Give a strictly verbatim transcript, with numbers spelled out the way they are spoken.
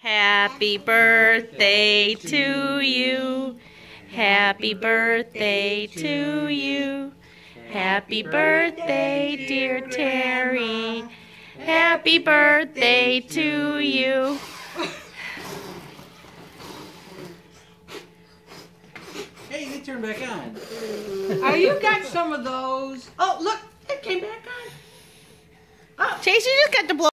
Happy birthday to you. Happy birthday to you. Happy birthday, dear Terry. Happy birthday to you. Hey, they turned back on. Oh, you got some of those. Oh, look, it came back on. Chase, you just got to blow.